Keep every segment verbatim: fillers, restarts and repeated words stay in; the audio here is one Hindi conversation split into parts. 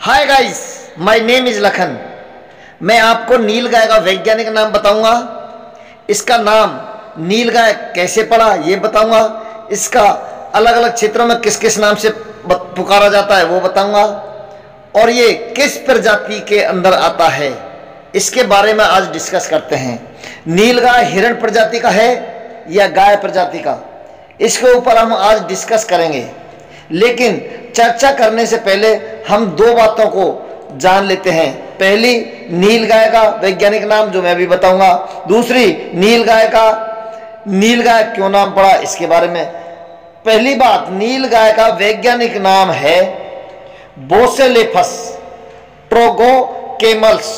Hi guys, my name is Lakhan. मैं आपको नीलगाय का वैज्ञानिक नाम बताऊंगा। इसका नाम नीलगाय कैसे पड़ा ये बताऊंगा। इसका अलग अलग क्षेत्रों में किस किस नाम से पुकारा जाता है वो बताऊंगा। और ये किस प्रजाति के अंदर आता है इसके बारे में आज डिस्कस करते हैं। नीलगाय हिरण प्रजाति का है या गाय प्रजाति का, इसके ऊपर हम आज डिस्कस करेंगे। लेकिन चर्चा करने से पहले हम दो बातों को जान लेते हैं। पहली, नीलगाय का वैज्ञानिक नाम जो मैं भी बताऊंगा। दूसरी, नीलगाय का नीलगाय क्यों नाम पड़ा इसके बारे में। पहली बात, नीलगाय का वैज्ञानिक नाम है बोसेलेफस ट्रोगोकेमल्स।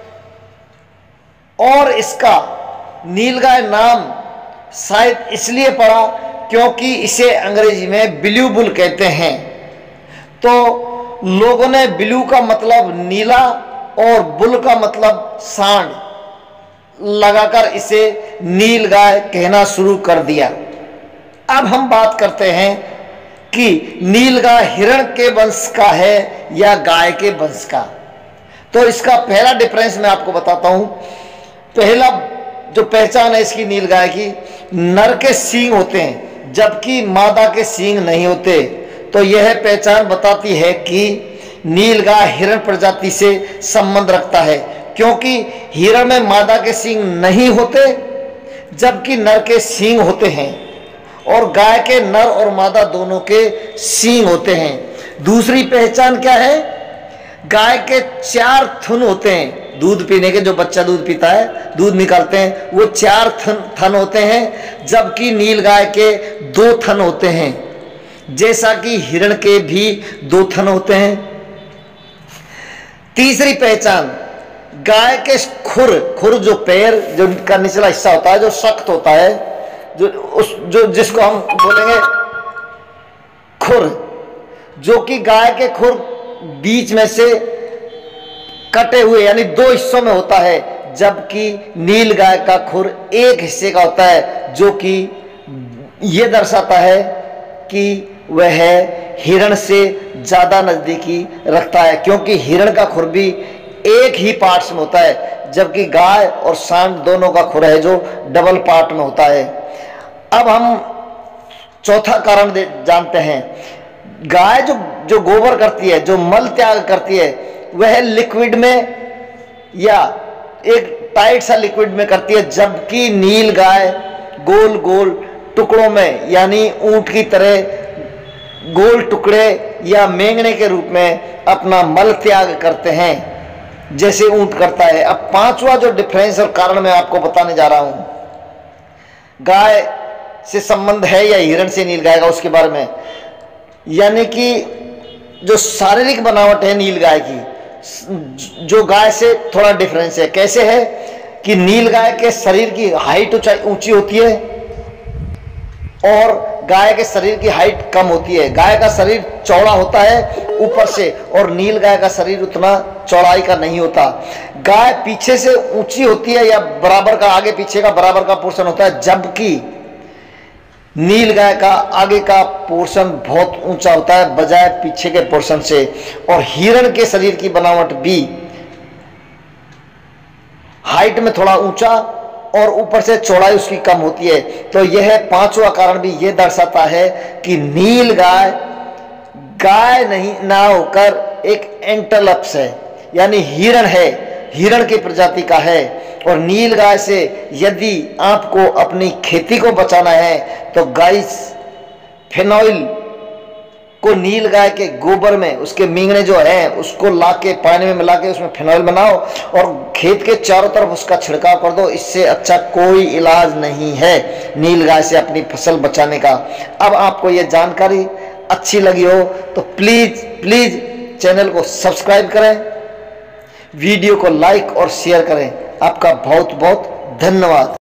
और इसका नीलगाय नाम शायद इसलिए पड़ा क्योंकि इसे अंग्रेजी में ब्लू बुल कहते हैं। तो लोगों ने ब्लू का मतलब नीला और बुल का मतलब सांड लगाकर इसे नीलगाय कहना शुरू कर दिया। अब हम बात करते हैं कि नीलगाय हिरण के वंश का है या गाय के वंश का। तो इसका पहला डिफरेंस मैं आपको बताता हूं। पहला जो पहचान है इसकी नीलगाय की, नर के सींग होते हैं जबकि मादा के सींग नहीं होते। तो यह पहचान बताती है कि नीलगाय हिरण प्रजाति से संबंध रखता है, क्योंकि हिरण में मादा के सींग नहीं होते जबकि नर के सींग होते हैं, और गाय के नर और मादा दोनों के सींग होते हैं। दूसरी पहचान क्या है, गाय के चार थन होते हैं। दूध पीने के, जो बच्चा दूध पीता है, दूध निकालते हैं, वो चार थन थन होते हैं, जबकि नीलगाय के दो थन होते हैं, जैसा कि हिरण के भी दो थन होते हैं। तीसरी पहचान, गाय के खुर खुर जो पैर, जो का निचला हिस्सा होता है, जो सख्त होता है, जो उस जो जिसको हम बोलेंगे खुर, जो कि गाय के खुर बीच में से कटे हुए यानी दो हिस्सों में होता है, जबकि नीलगाय का खुर एक हिस्से का होता है, जो कि यह दर्शाता है कि वह हिरण से ज्यादा नजदीकी रखता है, क्योंकि हिरण का खुर भी एक ही पार्ट्स में होता है, जबकि गाय और सांड दोनों का खुर है जो डबल पार्ट में होता है। अब हम चौथा कारण जानते हैं। गाय जो जो गोबर करती है, जो मल त्याग करती है, वह लिक्विड में या एक टाइट सा लिक्विड में करती है, जबकि नीलगाय गोल गोल टुकड़ों में यानी ऊंट की तरह गोल टुकड़े या मेंगने के रूप में अपना मल त्याग करते हैं, जैसे ऊंट करता है। अब पांचवा जो डिफरेंस और कारण मैं आपको बताने जा रहा हूं, गाय से संबंध है या हिरण से नीलगाय का, उसके बारे में। यानी कि जो शारीरिक बनावट है नीलगाय की, जो गाय से थोड़ा डिफरेंस है। कैसे है कि नीलगाय के शरीर की हाइट ऊंची होती है और गाय के शरीर की हाइट कम होती है। गाय का शरीर चौड़ा होता है ऊपर से, और नीलगाय का शरीर उतना चौड़ाई का नहीं होता। गाय पीछे से ऊंची होती है या बराबर का, आगे पीछे का बराबर का पोर्शन होता है, जबकि नीलगाय का आगे का पोर्शन बहुत ऊंचा होता है बजाय पीछे के पोर्शन से। और हिरण के शरीर की बनावट भी हाइट में थोड़ा ऊंचा और ऊपर से चौड़ाई उसकी कम होती है। तो यह पांचवा कारण भी यह दर्शाता है कि नीलगाय गाय नहीं ना होकर एक एंटेलप्स है, यानी हिरण है, हिरण की प्रजाति का है। और नीलगाय से यदि आपको अपनी खेती को बचाना है तो गाइस, फिनॉइल को नीलगाय के गोबर में, उसके मींगने जो है उसको लाके पानी में मिला के उसमें फिनॉइल बनाओ और खेत के चारों तरफ उसका छिड़काव कर दो। इससे अच्छा कोई इलाज नहीं है नीलगाय से अपनी फसल बचाने का। अब आपको यह जानकारी अच्छी लगी हो तो प्लीज प्लीज चैनल को सब्सक्राइब करें, वीडियो को लाइक और शेयर करें। आपका बहुत बहुत धन्यवाद।